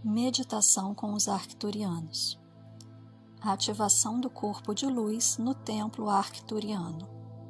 Meditação com os arcturianos. A ativação do corpo de luz no templo arcturiano.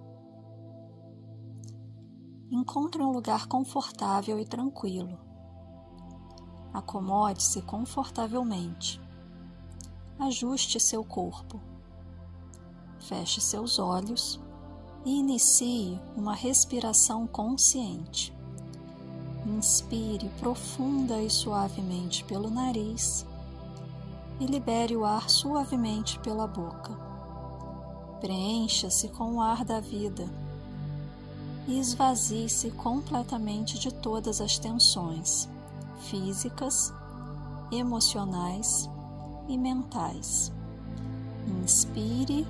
Encontre um lugar confortável e tranquilo. Acomode-se confortavelmente. Ajuste seu corpo. Feche seus olhos e inicie uma respiração consciente. Inspire profunda e suavemente pelo nariz e libere o ar suavemente pela boca. Preencha-se com o ar da vida e esvazie-se completamente de todas as tensões físicas, emocionais e mentais. Inspire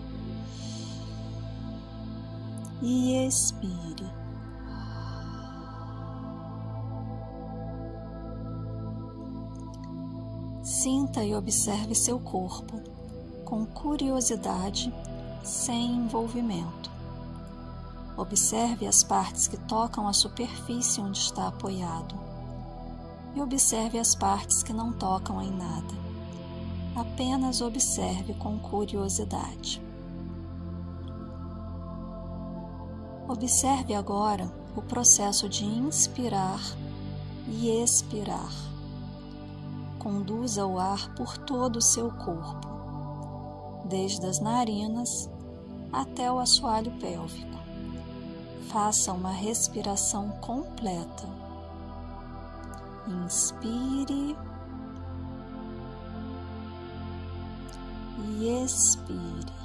e expire. Sinta e observe seu corpo com curiosidade, sem envolvimento. Observe as partes que tocam a superfície onde está apoiado e observe as partes que não tocam em nada. Apenas observe com curiosidade. Observe agora o processo de inspirar e expirar. Conduza o ar por todo o seu corpo, desde as narinas até o assoalho pélvico. Faça uma respiração completa. Inspire e expire.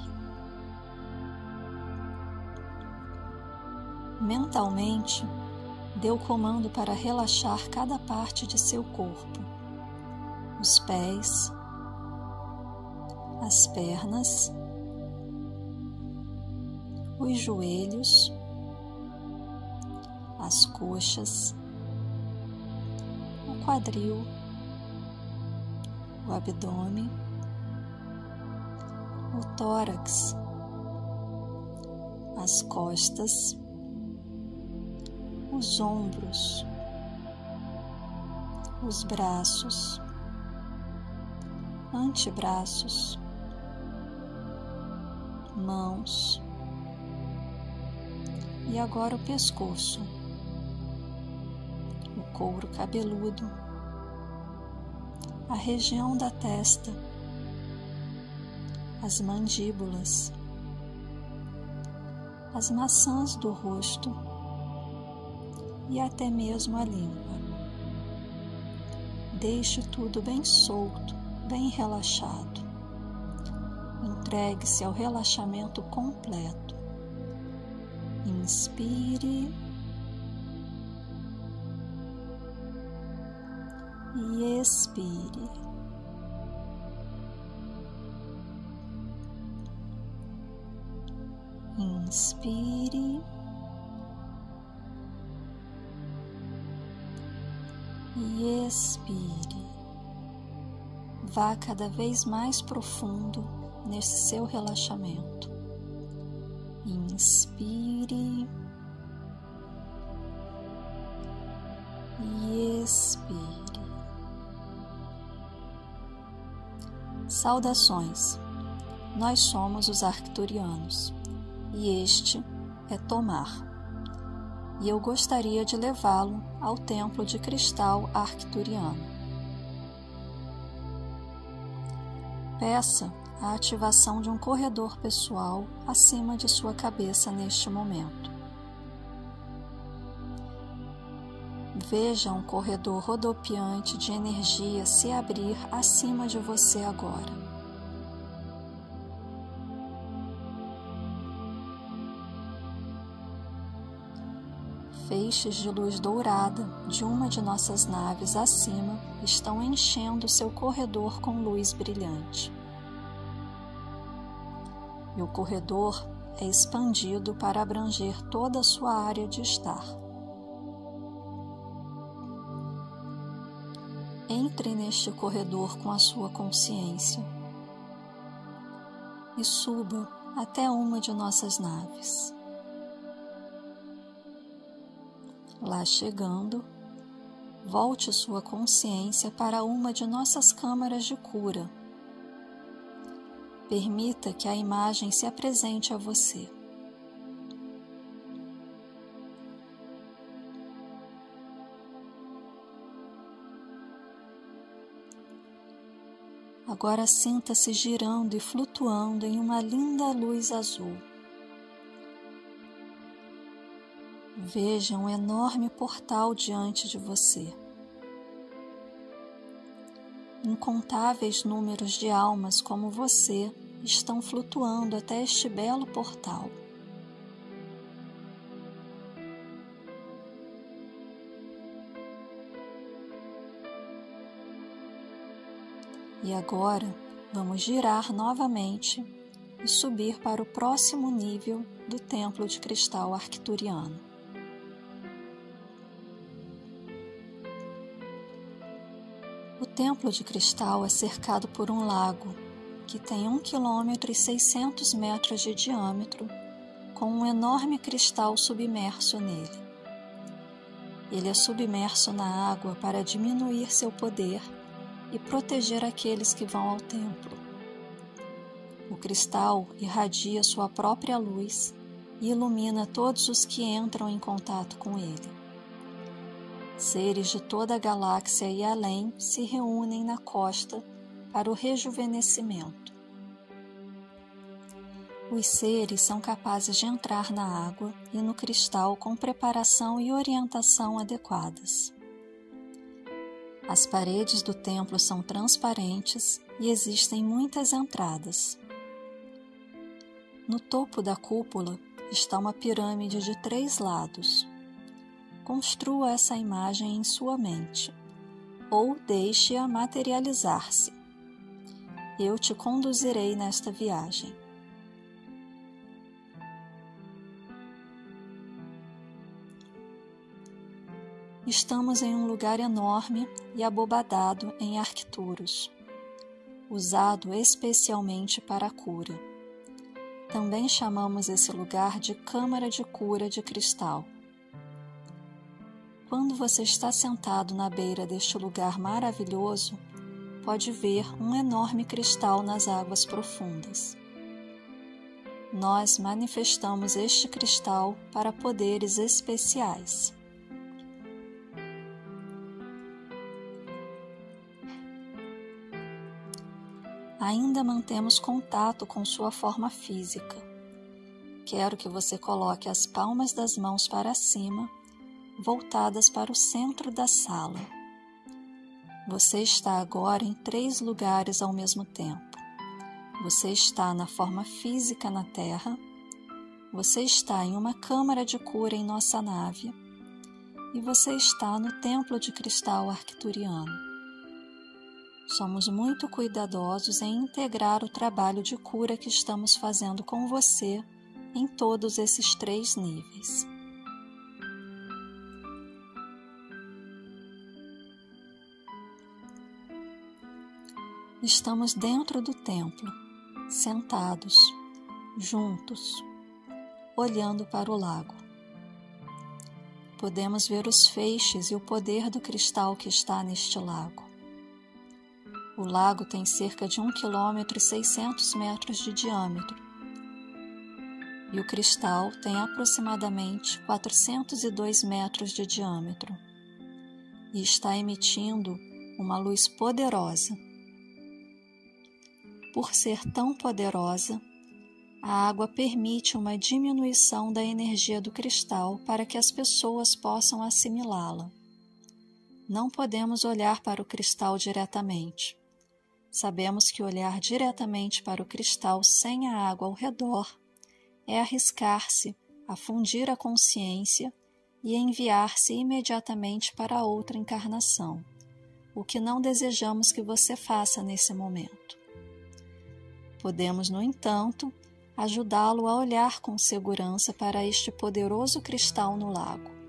Mentalmente, dê o comando para relaxar cada parte de seu corpo. Os pés, as pernas, os joelhos, as coxas, o quadril, o abdômen, o tórax, as costas, os ombros, os braços, antebraços, mãos e agora o pescoço, o couro cabeludo, a região da testa, as mandíbulas, as maçãs do rosto e até mesmo a língua. Deixe tudo bem solto, bem relaxado. Entregue-se ao relaxamento completo. Inspire e expire. Inspire e expire. Vá cada vez mais profundo nesse seu relaxamento. Inspire e expire. Saudações! Nós somos os arcturianos e este é Tomar. E eu gostaria de levá-lo ao templo de cristal arcturiano. Peça a ativação de um corredor pessoal acima de sua cabeça neste momento. Veja um corredor rodopiante de energia se abrir acima de você agora. Feixes de luz dourada de uma de nossas naves acima estão enchendo seu corredor com luz brilhante. E o corredor é expandido para abranger toda a sua área de estar. Entre neste corredor com a sua consciência e suba até uma de nossas naves. Lá chegando, volte sua consciência para uma de nossas câmaras de cura. Permita que a imagem se apresente a você. Agora sinta-se girando e flutuando em uma linda luz azul. Veja um enorme portal diante de você. Incontáveis números de almas como você estão flutuando até este belo portal. E agora vamos girar novamente e subir para o próximo nível do Templo de Cristal Arcturiano. O Templo de Cristal é cercado por um lago que tem 1,6 km de diâmetro, com um enorme cristal submerso nele. Ele é submerso na água para diminuir seu poder e proteger aqueles que vão ao templo. O cristal irradia sua própria luz e ilumina todos os que entram em contato com ele. Seres de toda a galáxia e além se reúnem na costa para o rejuvenescimento. Os seres são capazes de entrar na água e no cristal com preparação e orientação adequadas. As paredes do templo são transparentes e existem muitas entradas. No topo da cúpula está uma pirâmide de 3 lados. Construa essa imagem em sua mente, ou deixe-a materializar-se. Eu te conduzirei nesta viagem. Estamos em um lugar enorme e abobadado em Arcturus, usado especialmente para a cura. Também chamamos esse lugar de Câmara de Cura de Cristal. Quando você está sentado na beira deste lugar maravilhoso, pode ver um enorme cristal nas águas profundas. Nós manifestamos este cristal para poderes especiais. Ainda mantemos contato com sua forma física. Quero que você coloque as palmas das mãos para cima, voltadas para o centro da sala. Você está agora em 3 lugares ao mesmo tempo. Você está na forma física na Terra, você está em uma câmara de cura em nossa nave e você está no Templo de Cristal Arcturiano. Somos muito cuidadosos em integrar o trabalho de cura que estamos fazendo com você em todos esses 3 níveis. Estamos dentro do templo, sentados, juntos, olhando para o lago. Podemos ver os feixes e o poder do cristal que está neste lago. O lago tem cerca de 1,6 km de diâmetro e o cristal tem aproximadamente 402 metros de diâmetro e está emitindo uma luz poderosa. Por ser tão poderosa, a água permite uma diminuição da energia do cristal para que as pessoas possam assimilá-la. Não podemos olhar para o cristal diretamente. Sabemos que olhar diretamente para o cristal sem a água ao redor é arriscar-se a fundir a consciência e enviar-se imediatamente para outra encarnação, o que não desejamos que você faça nesse momento. Podemos, no entanto, ajudá-lo a olhar com segurança para este poderoso cristal no lago.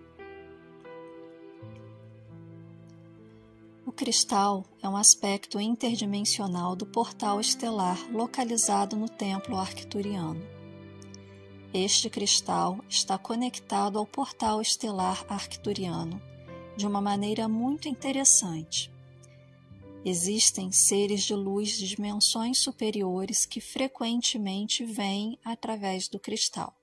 O cristal é um aspecto interdimensional do portal estelar localizado no Templo Arcturiano. Este cristal está conectado ao portal estelar arcturiano de uma maneira muito interessante. Existem seres de luz de dimensões superiores que frequentemente vêm através do cristal.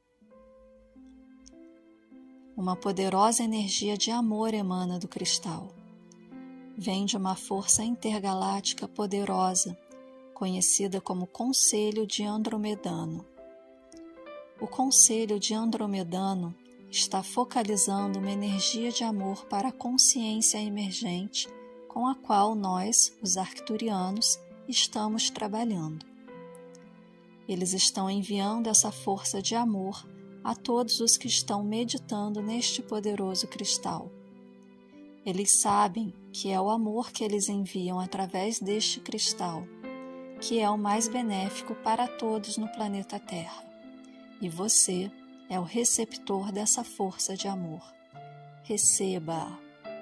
Uma poderosa energia de amor emana do cristal. Vem de uma força intergaláctica poderosa, conhecida como Conselho de Andromedano. O Conselho de Andromedano está focalizando uma energia de amor para a consciência emergente com a qual nós, os arcturianos, estamos trabalhando. Eles estão enviando essa força de amor a todos os que estão meditando neste poderoso cristal. Eles sabem que é o amor que eles enviam através deste cristal, que é o mais benéfico para todos no planeta Terra. E você é o receptor dessa força de amor. Receba-a.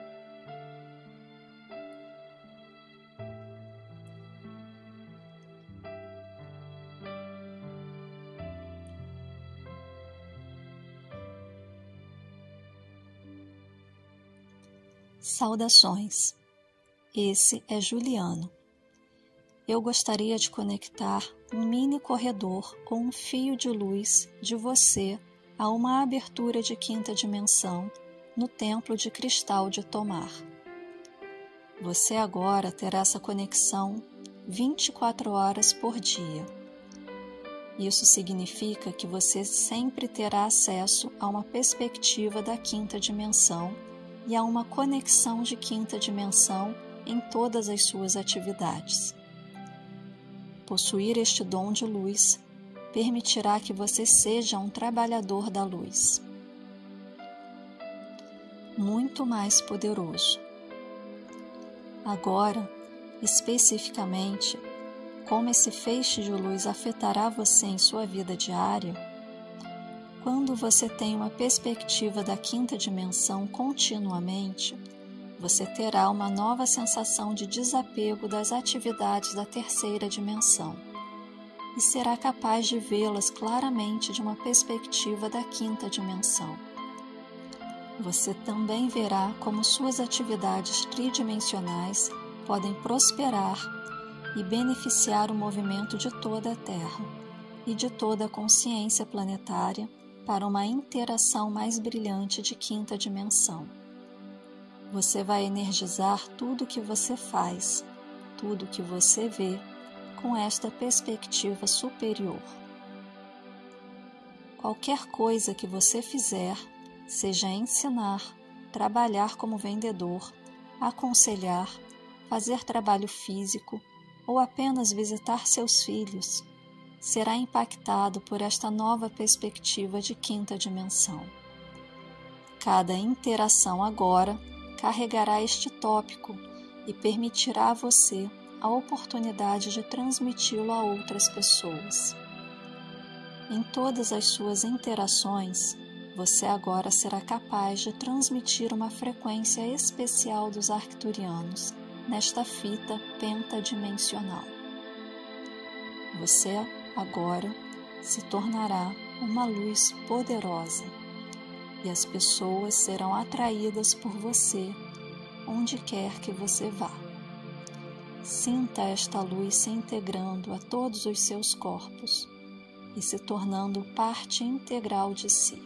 Saudações. Esse é Juliano. Eu gostaria de conectar um mini corredor ou um fio de luz de você a uma abertura de quinta dimensão no templo de cristal de Tomar. Você agora terá essa conexão 24 horas por dia. Isso significa que você sempre terá acesso a uma perspectiva da quinta dimensão e a uma conexão de quinta dimensão em todas as suas atividades. Possuir este dom de luz permitirá que você seja um trabalhador da luz. Muito mais poderoso. Agora, especificamente, como esse feixe de luz afetará você em sua vida diária? Quando você tem uma perspectiva da quinta dimensão continuamente, você terá uma nova sensação de desapego das atividades da terceira dimensão e será capaz de vê-las claramente de uma perspectiva da quinta dimensão. Você também verá como suas atividades tridimensionais podem prosperar e beneficiar o movimento de toda a Terra e de toda a consciência planetária para uma interação mais brilhante de quinta dimensão. Você vai energizar tudo o que você faz, tudo o que você vê, com esta perspectiva superior. Qualquer coisa que você fizer, seja ensinar, trabalhar como vendedor, aconselhar, fazer trabalho físico ou apenas visitar seus filhos, será impactado por esta nova perspectiva de quinta dimensão. Cada interação agora carregará este tópico e permitirá a você a oportunidade de transmiti-lo a outras pessoas. Em todas as suas interações, você agora será capaz de transmitir uma frequência especial dos arcturianos nesta fita pentadimensional. Você agora se tornará uma luz poderosa e as pessoas serão atraídas por você onde quer que você vá. Sinta esta luz se integrando a todos os seus corpos e se tornando parte integral de si.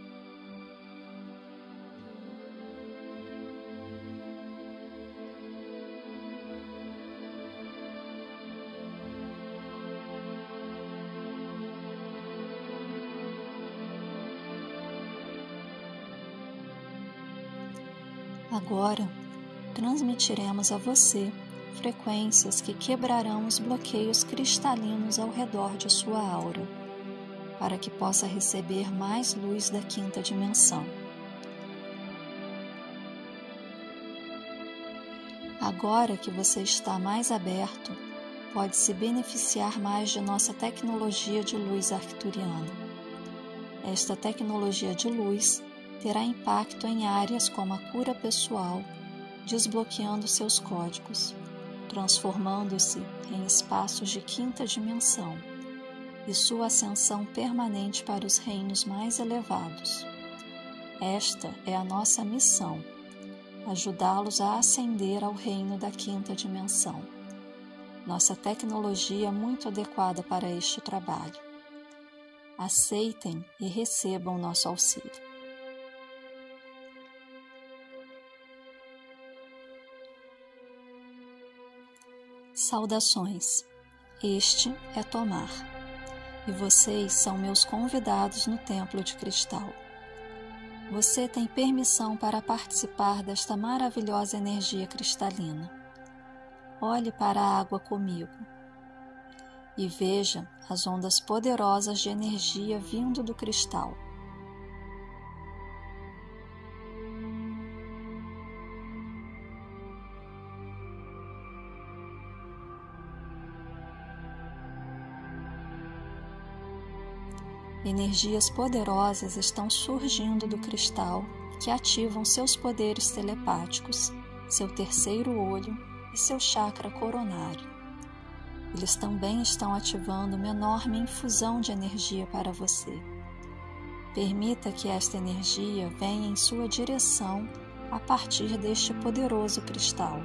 Agora, transmitiremos a você frequências que quebrarão os bloqueios cristalinos ao redor de sua aura, para que possa receber mais luz da quinta dimensão. Agora que você está mais aberto, pode se beneficiar mais de nossa tecnologia de luz arcturiana. Esta tecnologia de luz terá impacto em áreas como a cura pessoal, desbloqueando seus códigos, transformando-se em espaços de quinta dimensão e sua ascensão permanente para os reinos mais elevados. Esta é a nossa missão, ajudá-los a ascender ao reino da quinta dimensão. Nossa tecnologia é muito adequada para este trabalho. Aceitem e recebam nosso auxílio. Saudações. Este é Tomar, e vocês são meus convidados no Templo de Cristal. Você tem permissão para participar desta maravilhosa energia cristalina. Olhe para a água comigo e veja as ondas poderosas de energia vindo do cristal. Energias poderosas estão surgindo do cristal que ativam seus poderes telepáticos, seu terceiro olho e seu chakra coronário. Eles também estão ativando uma enorme infusão de energia para você. Permita que esta energia venha em sua direção a partir deste poderoso cristal.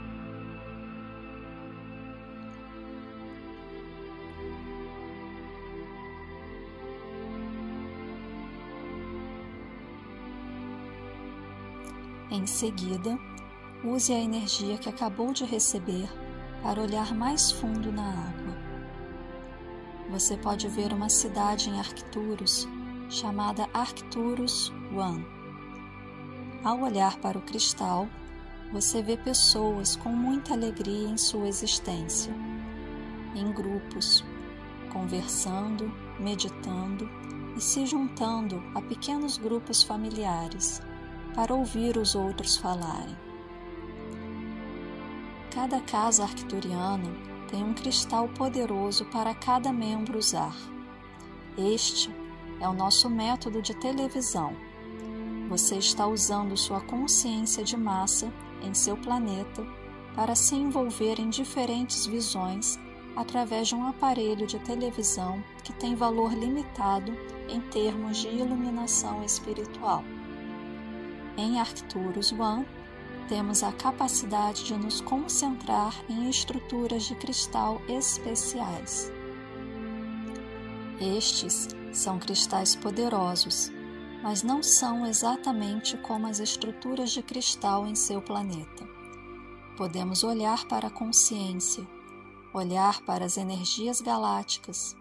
Em seguida, use a energia que acabou de receber para olhar mais fundo na água. Você pode ver uma cidade em Arcturus chamada Arcturus One. Ao olhar para o cristal, você vê pessoas com muita alegria em sua existência, em grupos, conversando, meditando e se juntando a pequenos grupos familiares para ouvir os outros falarem. Cada casa arcturiana tem um cristal poderoso para cada membro usar. Este é o nosso método de televisão. Você está usando sua consciência de massa em seu planeta para se envolver em diferentes visões através de um aparelho de televisão que tem valor limitado em termos de iluminação espiritual. Em Arcturus One, temos a capacidade de nos concentrar em estruturas de cristal especiais. Estes são cristais poderosos, mas não são exatamente como as estruturas de cristal em seu planeta. Podemos olhar para a consciência, olhar para as energias galácticas.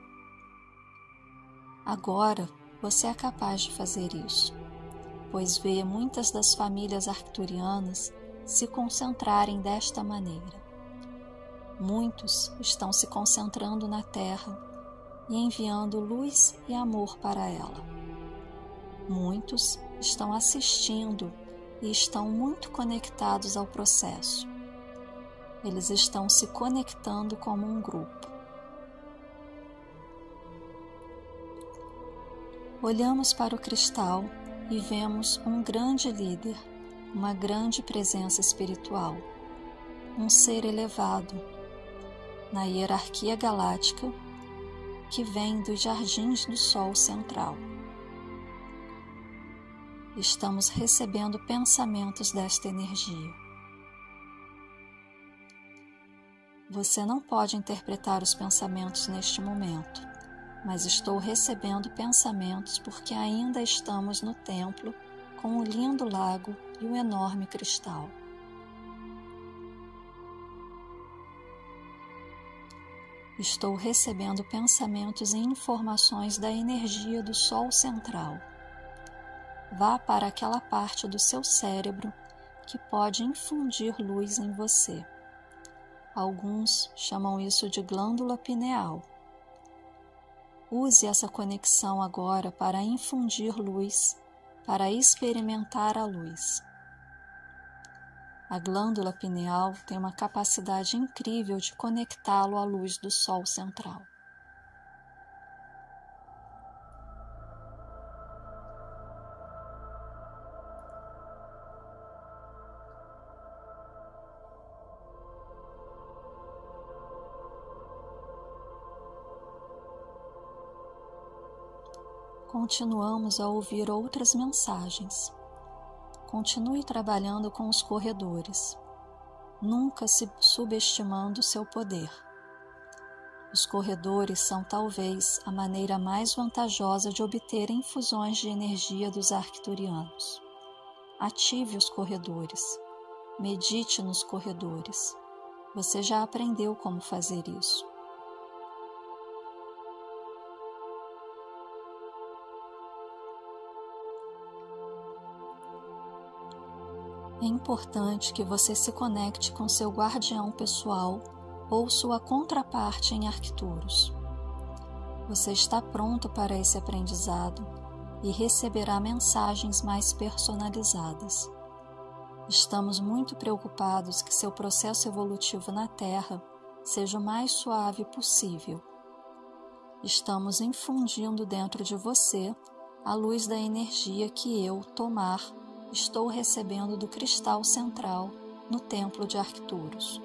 Agora você é capaz de fazer isso, pois vê muitas das famílias arcturianas se concentrarem desta maneira. Muitos estão se concentrando na Terra e enviando luz e amor para ela. Muitos estão assistindo e estão muito conectados ao processo. Eles estão se conectando como um grupo. Olhamos para o cristal e vemos um grande líder, uma grande presença espiritual, um ser elevado, na hierarquia galáctica que vem dos jardins do Sol central. Estamos recebendo pensamentos desta energia. Você não pode interpretar os pensamentos neste momento, mas estou recebendo pensamentos porque ainda estamos no templo com o lindo lago e o enorme cristal. Estou recebendo pensamentos e informações da energia do Sol central. Vá para aquela parte do seu cérebro que pode infundir luz em você. Alguns chamam isso de glândula pineal. Use essa conexão agora para infundir luz, para experimentar a luz. A glândula pineal tem uma capacidade incrível de conectá-lo à luz do Sol central. Continuamos a ouvir outras mensagens. continue trabalhando com os corredores, nunca se subestimando seu poder. Os corredores são talvez a maneira mais vantajosa de obter infusões de energia dos arcturianos. Ative os corredores, medite nos corredores. Você já aprendeu como fazer isso. É importante que você se conecte com seu guardião pessoal ou sua contraparte em Arcturus. Você está pronto para esse aprendizado e receberá mensagens mais personalizadas. Estamos muito preocupados que seu processo evolutivo na Terra seja o mais suave possível. Estamos infundindo dentro de você a luz da energia que eu, Tomar, estou recebendo do cristal central no templo de Arcturus.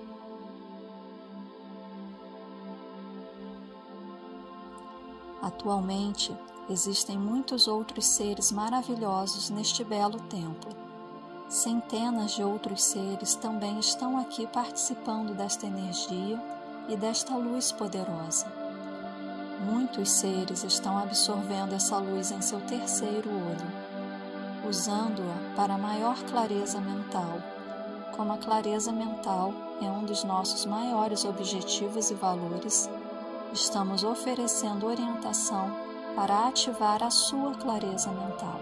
Atualmente, existem muitos outros seres maravilhosos neste belo templo. Centenas de outros seres também estão aqui participando desta energia e desta luz poderosa. Muitos seres estão absorvendo essa luz em seu terceiro olho, usando-a para maior clareza mental. Como a clareza mental é um dos nossos maiores objetivos e valores, estamos oferecendo orientação para ativar a sua clareza mental.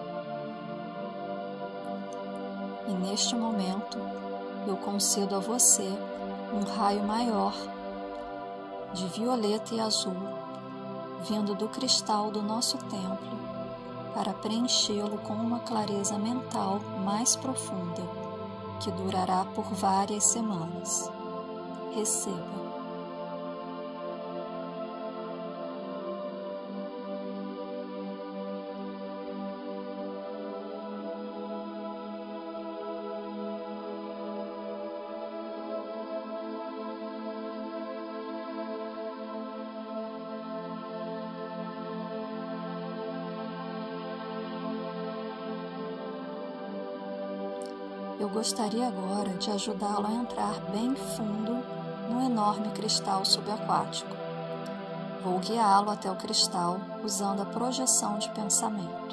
E neste momento, eu concedo a você um raio maior de violeta e azul, vindo do cristal do nosso templo, para preenchê-lo com uma clareza mental mais profunda, que durará por várias semanas. Receba. Eu gostaria agora de ajudá-lo a entrar bem fundo no enorme cristal subaquático. Vou guiá-lo até o cristal usando a projeção de pensamento.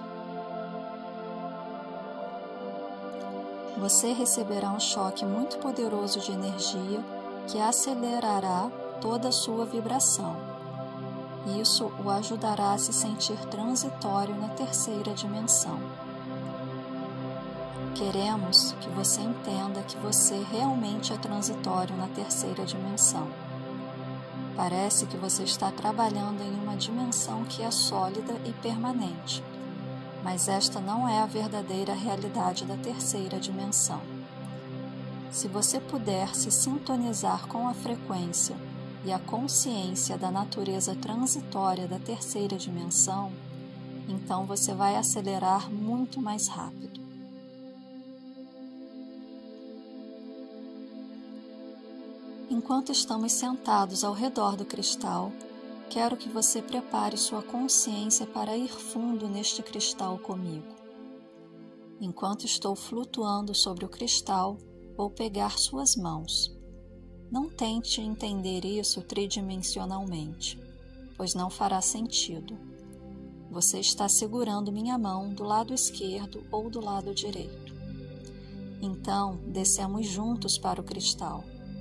Você receberá um choque muito poderoso de energia que acelerará toda a sua vibração. Isso o ajudará a se sentir transitório na terceira dimensão. Queremos que você entenda que você realmente é transitório na terceira dimensão. Parece que você está trabalhando em uma dimensão que é sólida e permanente, mas esta não é a verdadeira realidade da terceira dimensão. Se você puder se sintonizar com a frequência e a consciência da natureza transitória da terceira dimensão, então você vai acelerar muito mais rápido. Enquanto estamos sentados ao redor do cristal, quero que você prepare sua consciência para ir fundo neste cristal comigo. Enquanto estou flutuando sobre o cristal, vou pegar suas mãos. Não tente entender isso tridimensionalmente, pois não fará sentido. Você está segurando minha mão do lado esquerdo ou do lado direito. Então, descemos juntos para o cristal.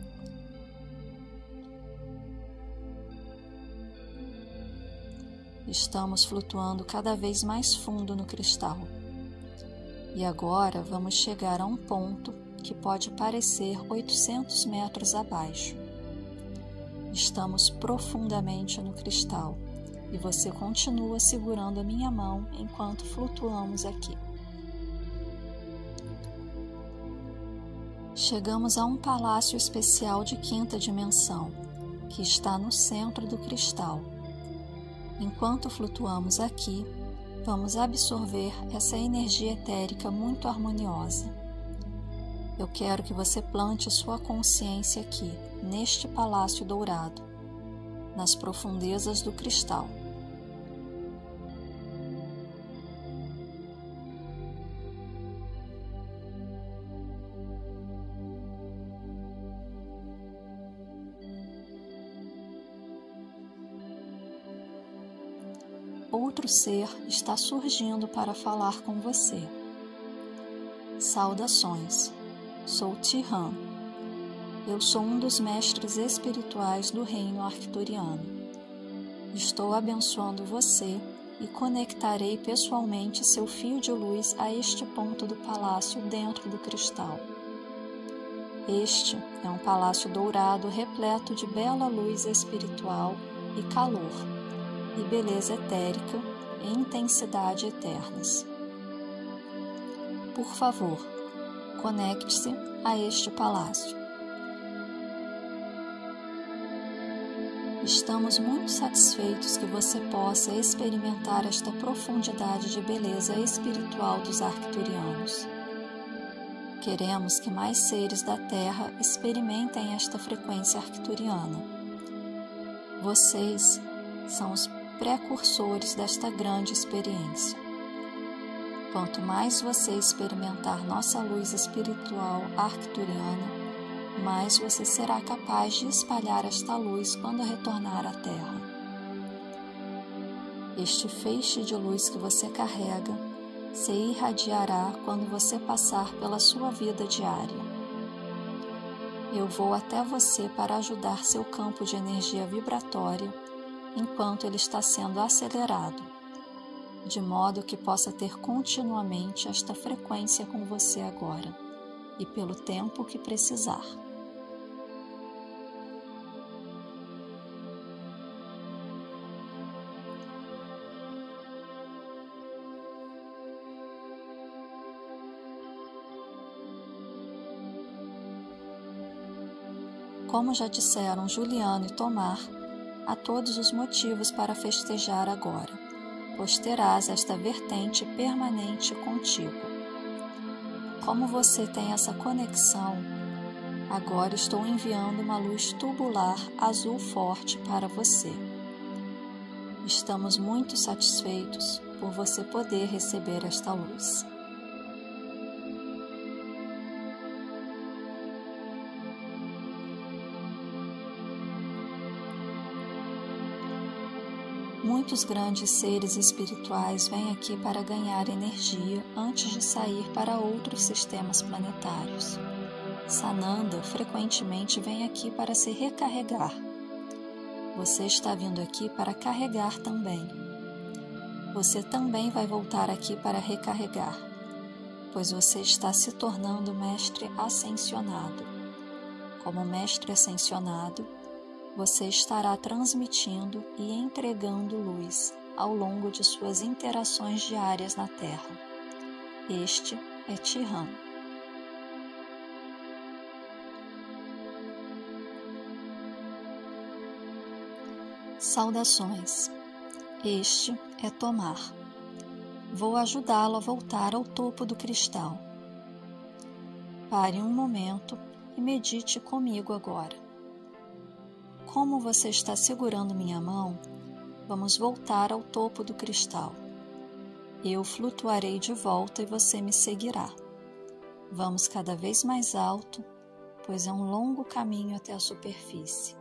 Estamos flutuando cada vez mais fundo no cristal. E agora vamos chegar a um ponto que pode parecer 800 metros abaixo. Estamos profundamente no cristal e você continua segurando a minha mão enquanto flutuamos aqui. Chegamos a um palácio especial de quinta dimensão, que está no centro do cristal. Enquanto flutuamos aqui, vamos absorver essa energia etérica muito harmoniosa. Eu quero que você plante sua consciência aqui, neste palácio dourado, nas profundezas do cristal. outro ser está surgindo para falar com você. Saudações, sou Tihan. Eu sou um dos mestres espirituais do reino arcturiano. Estou abençoando você e conectarei pessoalmente seu fio de luz a este ponto do palácio dentro do cristal. Este é um palácio dourado repleto de bela luz espiritual e calor, e beleza etérica e intensidade eternas. Por favor, conecte-se a este palácio. Estamos muito satisfeitos que você possa experimentar esta profundidade de beleza espiritual dos arcturianos. Queremos que mais seres da Terra experimentem esta frequência arcturiana. Vocês são os precursores desta grande experiência. Quanto mais você experimentar nossa luz espiritual arcturiana, mais você será capaz de espalhar esta luz quando retornar à Terra. Este feixe de luz que você carrega se irradiará quando você passar pela sua vida diária. Eu vou até você para ajudar seu campo de energia vibratória enquanto ele está sendo acelerado, de modo que possa ter continuamente esta frequência com você agora e pelo tempo que precisar. Como já disseram Juliano e Tomar, há todos os motivos para festejar agora, pois terás esta vertente permanente contigo. Como você tem essa conexão, agora estou enviando uma luz tubular azul forte para você. Estamos muito satisfeitos por você poder receber esta luz. Muitos grandes seres espirituais vêm aqui para ganhar energia antes de sair para outros sistemas planetários. Sananda frequentemente vem aqui para se recarregar. Você está vindo aqui para carregar também. Você também vai voltar aqui para recarregar, pois você está se tornando mestre ascensionado. Como mestre ascensionado, você estará transmitindo e entregando luz ao longo de suas interações diárias na Terra. Este é Tihan. Saudações. Este é Tomar. Vou ajudá-lo a voltar ao topo do cristal. Pare um momento e medite comigo agora. Como você está segurando minha mão, vamos voltar ao topo do cristal. Eu flutuarei de volta e você me seguirá. Vamos cada vez mais alto, pois é um longo caminho até a superfície.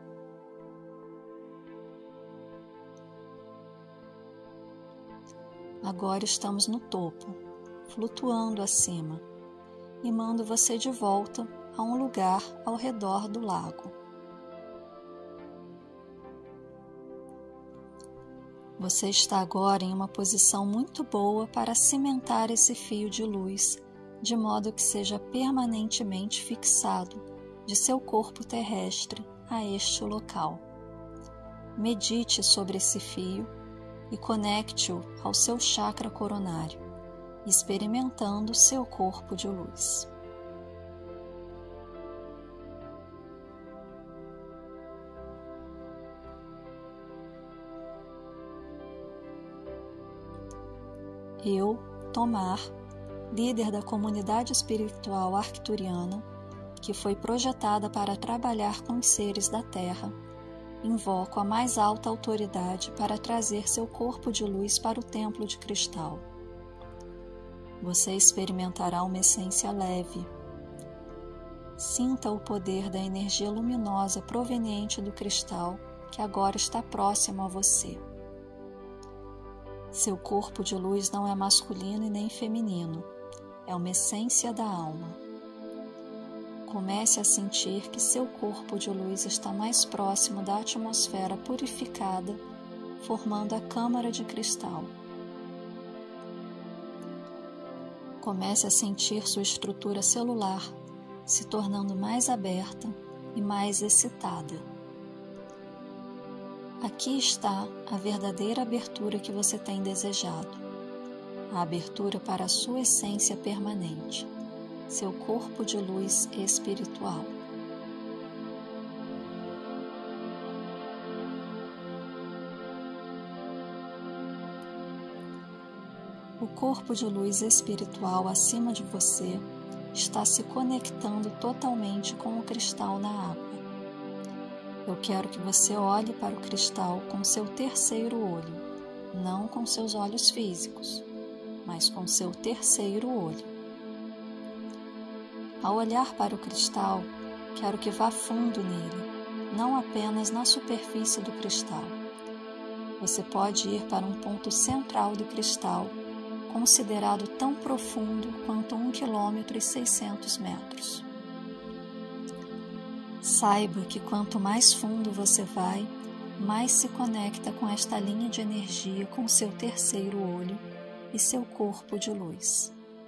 Agora estamos no topo, flutuando acima, e mando você de volta a um lugar ao redor do lago. Você está agora em uma posição muito boa para cimentar esse fio de luz, de modo que seja permanentemente fixado de seu corpo terrestre a este local. Medite sobre esse fio e conecte-o ao seu chakra coronário, experimentando seu corpo de luz. Eu, Tomar, líder da comunidade espiritual arcturiana, que foi projetada para trabalhar com os seres da Terra, invoco a mais alta autoridade para trazer seu corpo de luz para o templo de cristal. Você experimentará uma essência leve. Sinta o poder da energia luminosa proveniente do cristal que agora está próximo a você. Seu corpo de luz não é masculino e nem feminino, é uma essência da alma. Comece a sentir que seu corpo de luz está mais próximo da atmosfera purificada, formando a câmara de cristal. Comece a sentir sua estrutura celular se tornando mais aberta e mais excitada. Aqui está a verdadeira abertura que você tem desejado, a abertura para a sua essência permanente, seu corpo de luz espiritual. O corpo de luz espiritual acima de você está se conectando totalmente com o cristal na água. Eu quero que você olhe para o cristal com seu terceiro olho, não com seus olhos físicos, mas com seu terceiro olho. Ao olhar para o cristal, quero que vá fundo nele, não apenas na superfície do cristal. Você pode ir para um ponto central do cristal, considerado tão profundo quanto 1,6 km. Saiba que quanto mais fundo você vai, mais se conecta com esta linha de energia com seu terceiro olho e seu corpo de luz.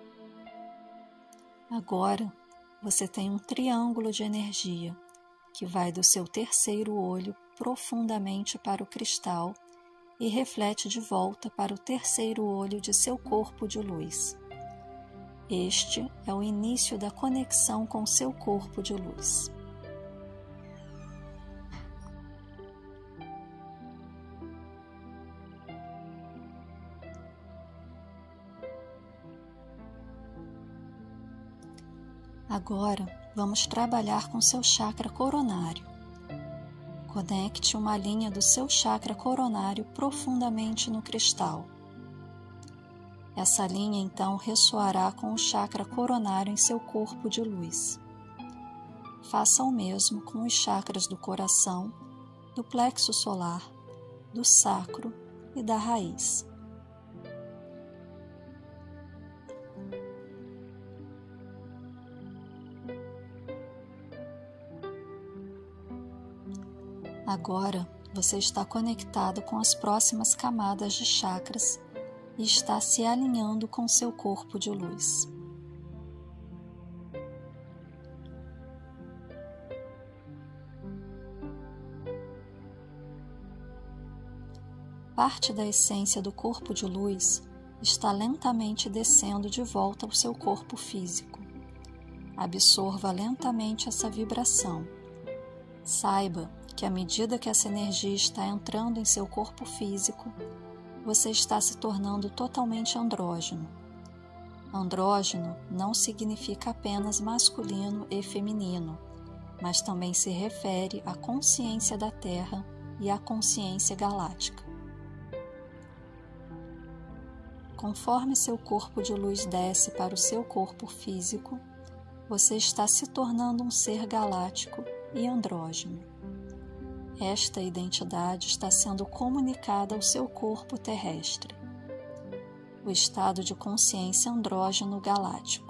Agora, você tem um triângulo de energia que vai do seu terceiro olho profundamente para o cristal e reflete de volta para o terceiro olho de seu corpo de luz. Este é o início da conexão com seu corpo de luz. Agora, vamos trabalhar com seu chakra coronário. Conecte uma linha do seu chakra coronário profundamente no cristal. Essa linha então ressoará com o chakra coronário em seu corpo de luz. Faça o mesmo com os chakras do coração, do plexo solar, do sacro e da raiz. Agora, você está conectado com as próximas camadas de chakras e está se alinhando com seu corpo de luz. Parte da essência do corpo de luz está lentamente descendo de volta ao seu corpo físico. Absorva lentamente essa vibração. Saiba que à medida que essa energia está entrando em seu corpo físico, você está se tornando totalmente andrógeno. Andrógeno não significa apenas masculino e feminino, mas também se refere à consciência da Terra e à consciência galáctica. Conforme seu corpo de luz desce para o seu corpo físico, você está se tornando um ser galáctico e andrógeno. Esta identidade está sendo comunicada ao seu corpo terrestre, o estado de consciência andrógeno galáctico.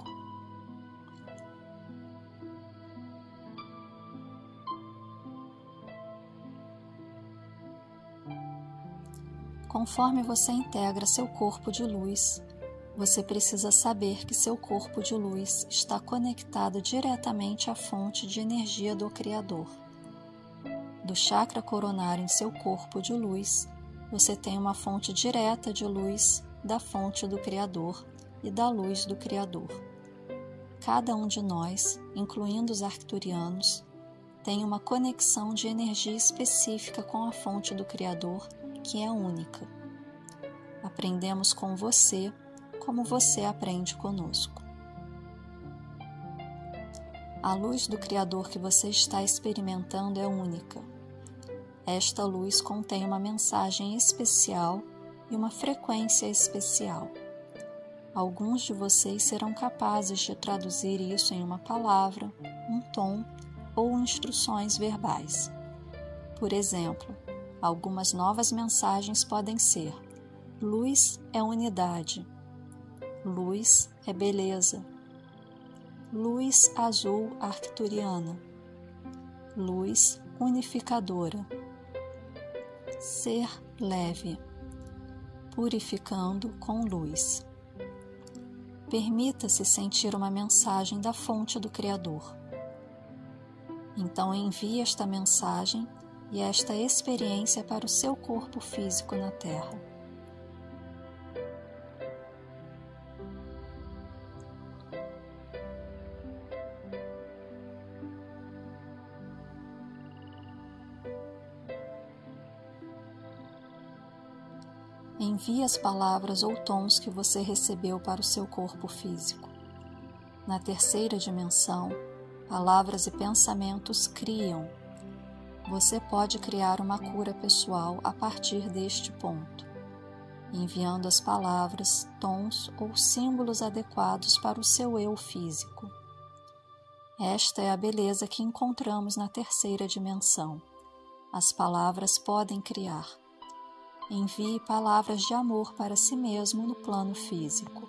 Conforme você integra seu corpo de luz, você precisa saber que seu corpo de luz está conectado diretamente à fonte de energia do Criador. Do chakra coronário em seu corpo de luz, você tem uma fonte direta de luz da fonte do Criador e da luz do Criador. Cada um de nós, incluindo os arcturianos, tem uma conexão de energia específica com a fonte do Criador, que é única. Aprendemos com você, como você aprende conosco. A luz do Criador que você está experimentando é única. Esta luz contém uma mensagem especial e uma frequência especial. Alguns de vocês serão capazes de traduzir isso em uma palavra, um tom ou instruções verbais. Por exemplo, algumas novas mensagens podem ser: Luz é unidade. Luz é beleza. Luz azul arcturiana. Luz unificadora. Ser leve. Purificando com luz. Permita-se sentir uma mensagem da fonte do Criador. Então envie esta mensagem e esta experiência para o seu corpo físico na Terra. Envie as palavras ou tons que você recebeu para o seu corpo físico. Na terceira dimensão, palavras e pensamentos criam. Você pode criar uma cura pessoal a partir deste ponto, enviando as palavras, tons ou símbolos adequados para o seu eu físico. Esta é a beleza que encontramos na terceira dimensão. As palavras podem criar. Envie palavras de amor para si mesmo no plano físico.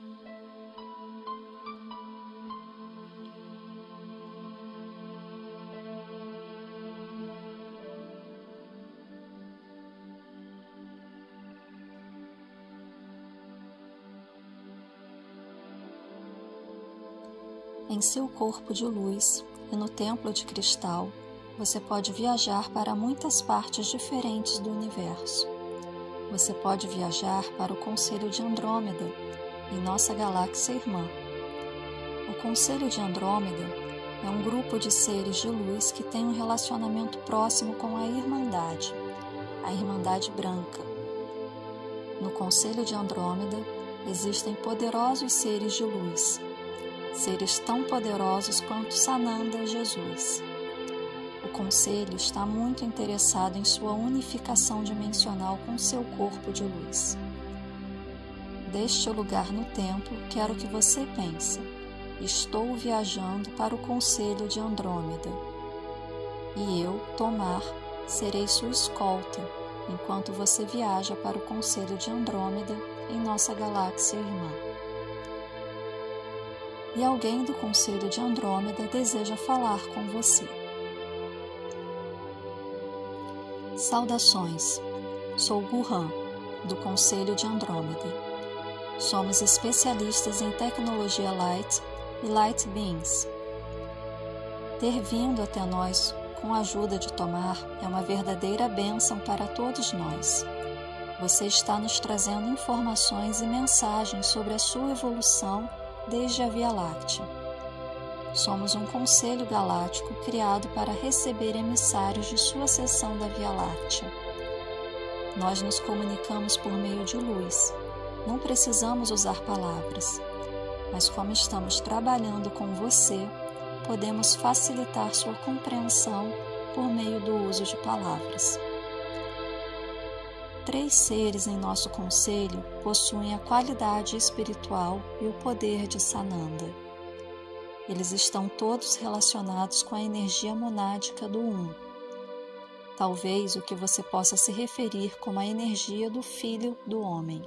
Em seu corpo de luz e no templo de cristal, você pode viajar para muitas partes diferentes do universo. Você pode viajar para o Conselho de Andrômeda, em nossa galáxia irmã. O Conselho de Andrômeda é um grupo de seres de luz que tem um relacionamento próximo com a Irmandade Branca. No Conselho de Andrômeda existem poderosos seres de luz, seres tão poderosos quanto Sananda Jesus. O Conselho está muito interessado em sua unificação dimensional com seu corpo de luz. Deste lugar no templo, quero que você pense: estou viajando para o Conselho de Andrômeda. E eu, Tomar, serei sua escolta, enquanto você viaja para o Conselho de Andrômeda em nossa galáxia irmã. E alguém do Conselho de Andrômeda deseja falar com você. Saudações, sou Gurran, do Conselho de Andrômeda. Somos especialistas em tecnologia Light e Light Beams. Ter vindo até nós com a ajuda de Tomar é uma verdadeira bênção para todos nós. Você está nos trazendo informações e mensagens sobre a sua evolução desde a Via Láctea. Somos um conselho galáctico criado para receber emissários de sua seção da Via Láctea. Nós nos comunicamos por meio de luz. Não precisamos usar palavras, mas como estamos trabalhando com você, podemos facilitar sua compreensão por meio do uso de palavras. 3 seres em nosso conselho possuem a qualidade espiritual e o poder de Sananda. Eles estão todos relacionados com a energia monádica do Um. Talvez o que você possa se referir como a energia do Filho do Homem.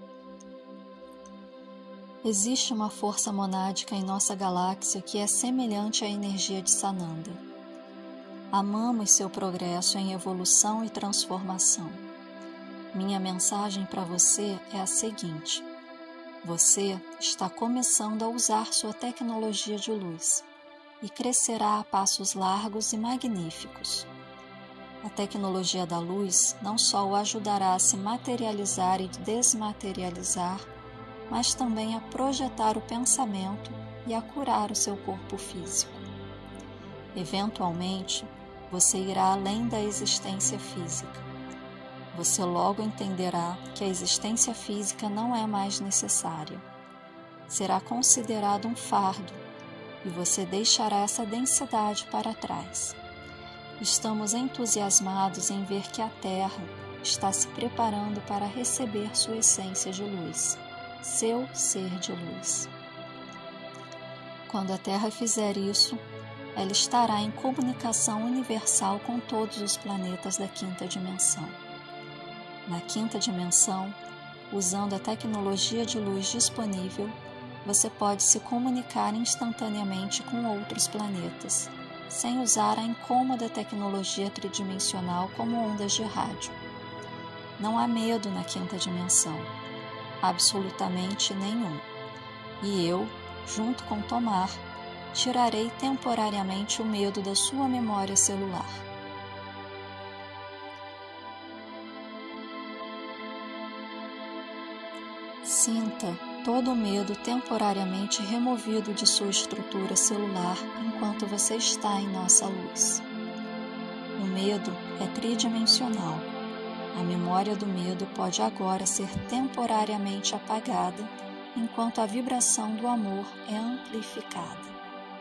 Existe uma força monádica em nossa galáxia que é semelhante à energia de Sananda. Amamos seu progresso em evolução e transformação. Minha mensagem para você é a seguinte: você está começando a usar sua tecnologia de luz e crescerá a passos largos e magníficos. A tecnologia da luz não só o ajudará a se materializar e desmaterializar, mas também a projetar o pensamento e a curar o seu corpo físico. Eventualmente, você irá além da existência física. Você logo entenderá que a existência física não é mais necessária. Será considerado um fardo e você deixará essa densidade para trás. Estamos entusiasmados em ver que a Terra está se preparando para receber sua essência de luz, seu ser de luz. Quando a Terra fizer isso, ela estará em comunicação universal com todos os planetas da quinta dimensão. Na quinta dimensão, usando a tecnologia de luz disponível, você pode se comunicar instantaneamente com outros planetas, sem usar a incômoda tecnologia tridimensional como ondas de rádio. Não há medo na quinta dimensão, absolutamente nenhum. E eu, junto com Tomar, tirarei temporariamente o medo da sua memória celular. Sinta todo o medo temporariamente removido de sua estrutura celular enquanto você está em nossa luz. O medo é tridimensional. A memória do medo pode agora ser temporariamente apagada enquanto a vibração do amor é amplificada.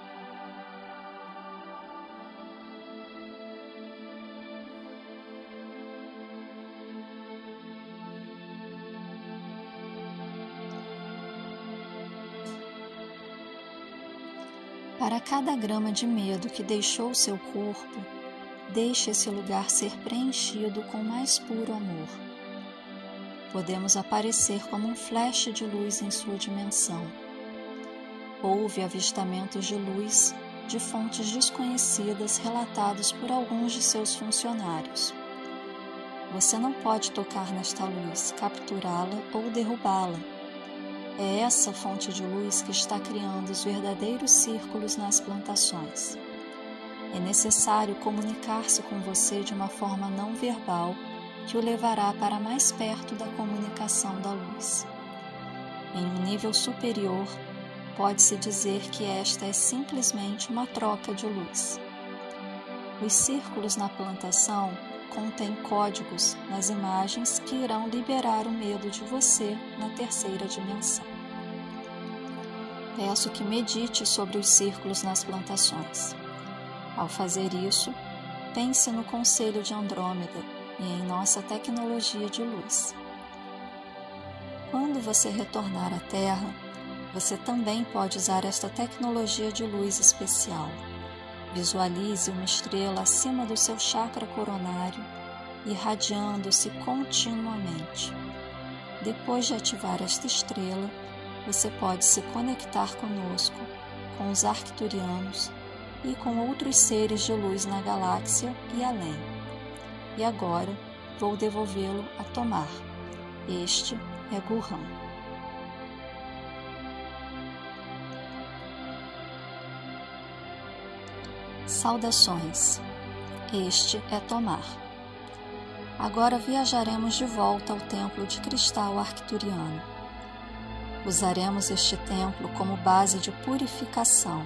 Para cada grama de medo que deixou seu corpo, deixe esse lugar ser preenchido com mais puro amor. Podemos aparecer como um flash de luz em sua dimensão. Houve avistamentos de luz de fontes desconhecidas relatados por alguns de seus funcionários. Você não pode tocar nesta luz, capturá-la ou derrubá-la. É essa fonte de luz que está criando os verdadeiros círculos nas plantações. É necessário comunicar-se com você de uma forma não verbal que o levará para mais perto da comunicação da luz. Em um nível superior, pode-se dizer que esta é simplesmente uma troca de luz. Os círculos na plantação contêm códigos nas imagens que irão liberar o medo de você na terceira dimensão. Peço que medite sobre os círculos nas plantações. Ao fazer isso, pense no Conselho de Andrômeda e em nossa tecnologia de luz. Quando você retornar à Terra, você também pode usar esta tecnologia de luz especial. Visualize uma estrela acima do seu chakra coronário, irradiando-se continuamente. Depois de ativar esta estrela, você pode se conectar conosco, com os arcturianos e com outros seres de luz na galáxia e além. E agora vou devolvê-lo a Tomar. Este é Gurran. Saudações. Este é Tomar. Agora viajaremos de volta ao templo de cristal arcturiano. Usaremos este templo como base de purificação.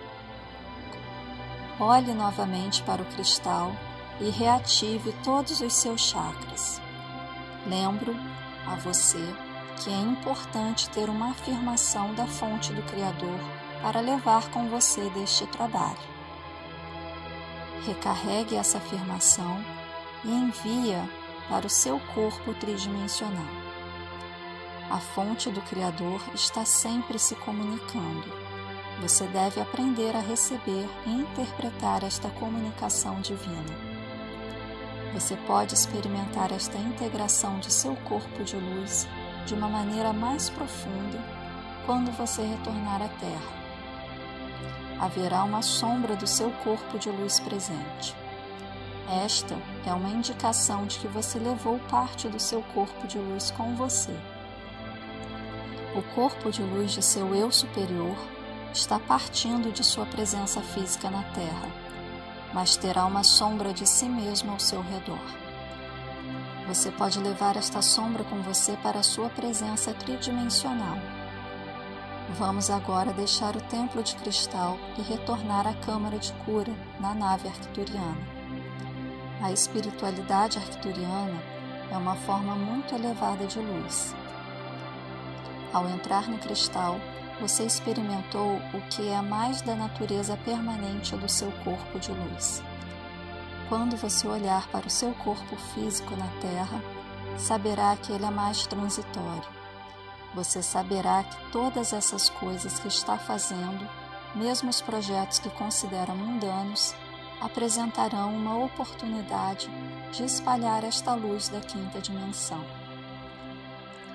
Olhe novamente para o cristal e reative todos os seus chakras. Lembro a você que é importante ter uma afirmação da fonte do Criador para levar com você deste trabalho. Recarregue essa afirmação e envia para o seu corpo tridimensional. A fonte do Criador está sempre se comunicando. Você deve aprender a receber e interpretar esta comunicação divina. Você pode experimentar esta integração de seu corpo de luz de uma maneira mais profunda quando você retornar à Terra. Haverá uma sombra do seu corpo de luz presente. Esta é uma indicação de que você levou parte do seu corpo de luz com você. O corpo de luz de seu eu superior está partindo de sua presença física na Terra, mas terá uma sombra de si mesmo ao seu redor. Você pode levar esta sombra com você para a sua presença tridimensional. Vamos agora deixar o templo de cristal e retornar à câmara de cura na nave arcturiana. A espiritualidade arcturiana é uma forma muito elevada de luz. Ao entrar no cristal, você experimentou o que é mais da natureza permanente do seu corpo de luz. Quando você olhar para o seu corpo físico na Terra, saberá que ele é mais transitório. Você saberá que todas essas coisas que está fazendo, mesmo os projetos que considera mundanos, apresentarão uma oportunidade de espalhar esta luz da quinta dimensão.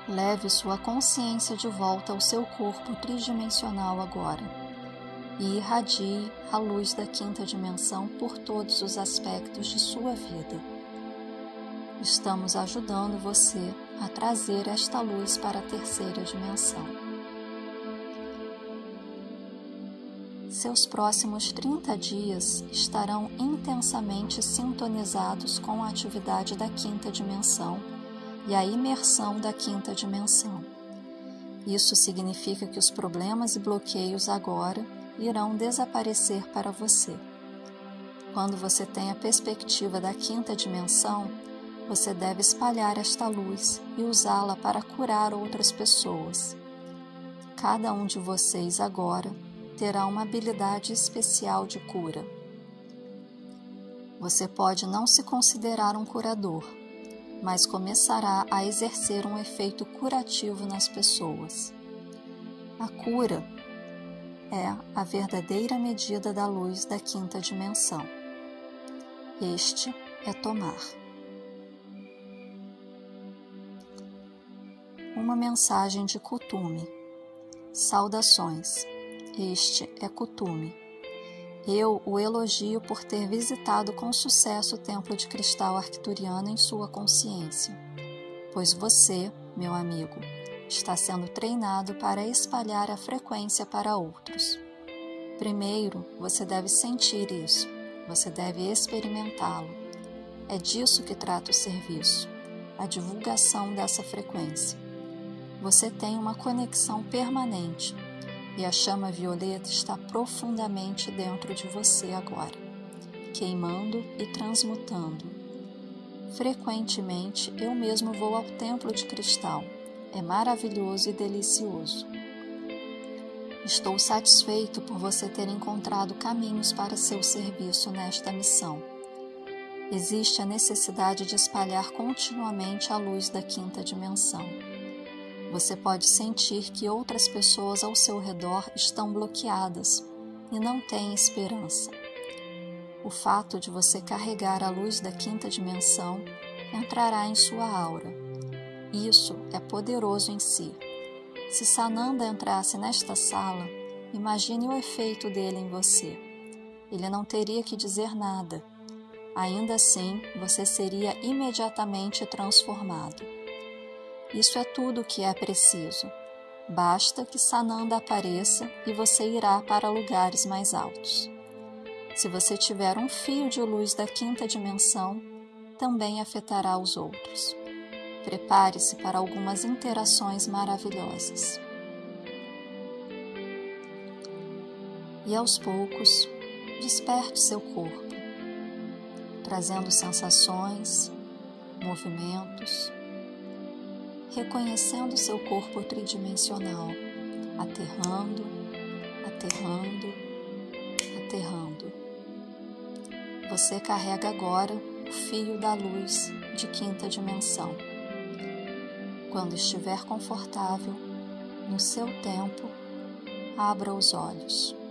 Leve sua consciência de volta ao seu corpo tridimensional agora e irradie a luz da quinta dimensão por todos os aspectos de sua vida. Estamos ajudando você a trazer esta luz para a terceira dimensão. Seus próximos 30 dias estarão intensamente sintonizados com a atividade da quinta dimensão e a imersão da quinta dimensão. Isso significa que os problemas e bloqueios agora irão desaparecer para você. Quando você tem a perspectiva da quinta dimensão, você deve espalhar esta luz e usá-la para curar outras pessoas. Cada um de vocês agora terá uma habilidade especial de cura. Você pode não se considerar um curador, mas começará a exercer um efeito curativo nas pessoas. A cura é a verdadeira medida da luz da quinta dimensão. Este é tomar. Uma mensagem de Kuthumi. Saudações. Este é Kuthumi. Eu o elogio por ter visitado com sucesso o Templo de Cristal Arcturiano em sua consciência, pois você, meu amigo, está sendo treinado para espalhar a frequência para outros. Primeiro, você deve sentir isso, você deve experimentá-lo. É disso que trata o serviço, a divulgação dessa frequência. Você tem uma conexão permanente e a chama violeta está profundamente dentro de você agora, queimando e transmutando. Frequentemente, eu mesmo vou ao Templo de Cristal. É maravilhoso e delicioso. Estou satisfeito por você ter encontrado caminhos para seu serviço nesta missão. Existe a necessidade de espalhar continuamente a luz da quinta dimensão. Você pode sentir que outras pessoas ao seu redor estão bloqueadas e não têm esperança. O fato de você carregar a luz da quinta dimensão entrará em sua aura. Isso é poderoso em si. Se Sananda entrasse nesta sala, imagine o efeito dele em você. Ele não teria que dizer nada. Ainda assim, você seria imediatamente transformado. Isso é tudo o que é preciso. Basta que Sananda apareça e você irá para lugares mais altos. Se você tiver um fio de luz da quinta dimensão, também afetará os outros. Prepare-se para algumas interações maravilhosas. E aos poucos, desperte seu corpo, trazendo sensações, movimentos, reconhecendo seu corpo tridimensional, aterrando, aterrando, aterrando. Você carrega agora o fio da luz de quinta dimensão. Quando estiver confortável, no seu tempo, abra os olhos.